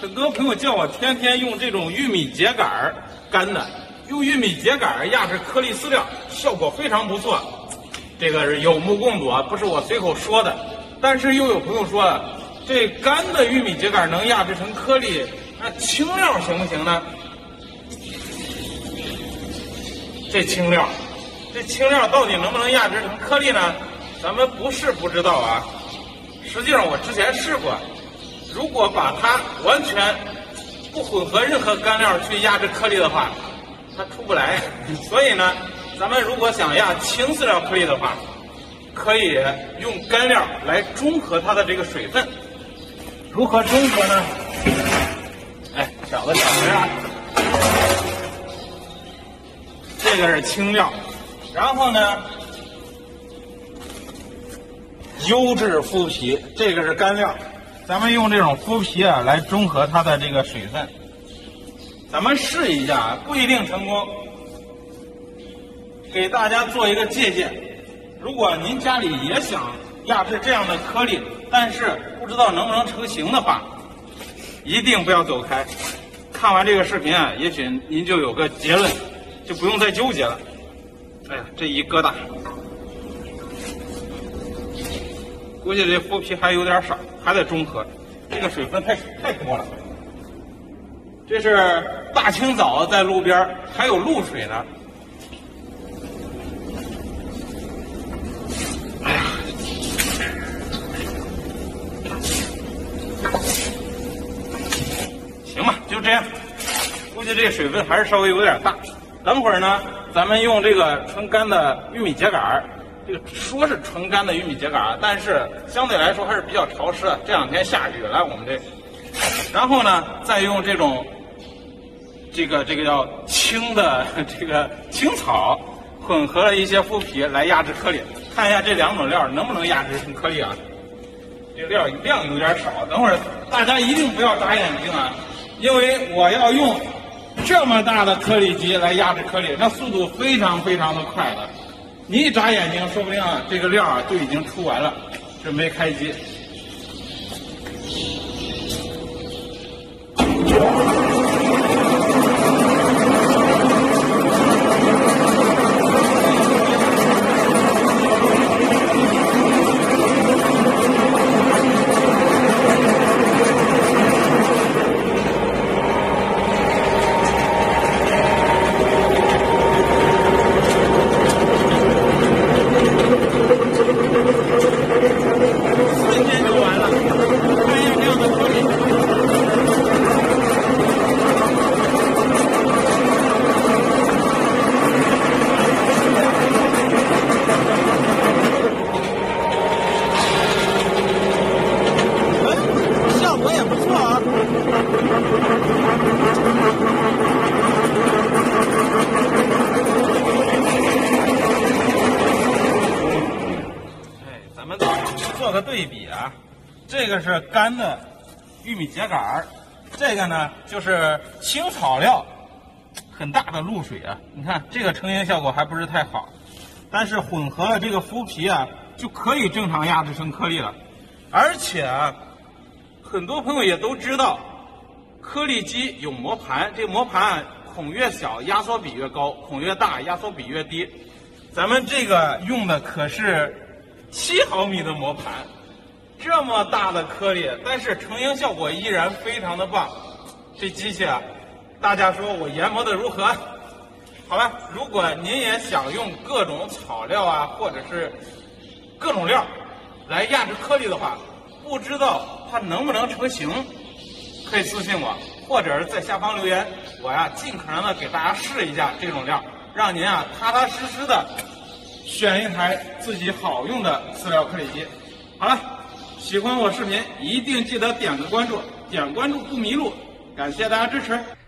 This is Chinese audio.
很多朋友叫我天天用这种玉米秸秆干的，用玉米秸秆压制颗粒饲料，效果非常不错。这个是有目共睹，不是我随口说的。但是又有朋友说了，这干的玉米秸秆能压制成颗粒，那青料行不行呢？这青料到底能不能压制成颗粒呢？咱们不是不知道啊。实际上我之前试过，如果把它完全不混合任何干料去压制颗粒的话，它出不来。所以呢，咱们如果想压青饲料颗粒的话，可以用干料来中和它的这个水分。如何中和呢？哎，小的啊，这个是青料，然后呢，优质麸皮，这个是干料。咱们用这种麸皮啊来中和它的这个水分。咱们试一下，不一定成功。给大家做一个借鉴，如果您家里也想压制这样的颗粒，但是不知道能不能成型的话，一定不要走开。看完这个视频啊，也许您就有个结论，就不用再纠结了。哎呀，这一疙瘩，估计这麸皮还有点少，还得中和，这个水分太多了。这是大清早在路边还有露水呢。哎呀，行吧，就这样。估计这水分还是稍微有点大。等会儿呢，咱们用这个纯干的玉米秸秆，这个说是纯干的玉米秸秆，但是相对来说还是比较潮湿的。这两天下雨了，我们这，然后呢，再用这种这个叫青的这个青草混合了一些麸皮来压制颗粒，看一下这两种料能不能压制成颗粒啊？这个料量有点少，等会儿大家一定不要眨眼睛啊，因为我要用这么大的颗粒机来压制颗粒，那速度非常的快的。你一眨眼睛，说不定啊这个料啊就已经出完了，准备开机。做个对比啊，这个是干的玉米秸秆，这个呢就是青草料，很大的露水啊。你看这个成型效果还不是太好，但是混合了这个麸皮啊，就可以正常压制成颗粒了。而且啊，很多朋友也都知道，颗粒机有磨盘，这个磨盘孔越小压缩比越高，孔越大压缩比越低。咱们这个用的可是7毫米的磨盘，这么大的颗粒，但是成型效果依然非常的棒。这机器啊，大家说我研磨的如何？好吧，如果您也想用各种草料啊，或者是各种料来压制颗粒的话，不知道它能不能成型，可以私信我，或者是在下方留言，我呀尽可能的给大家试一下这种料，让您啊踏踏实实的选一台自己好用的饲料颗粒机。好了，喜欢我视频一定记得点个关注，点关注不迷路，感谢大家支持。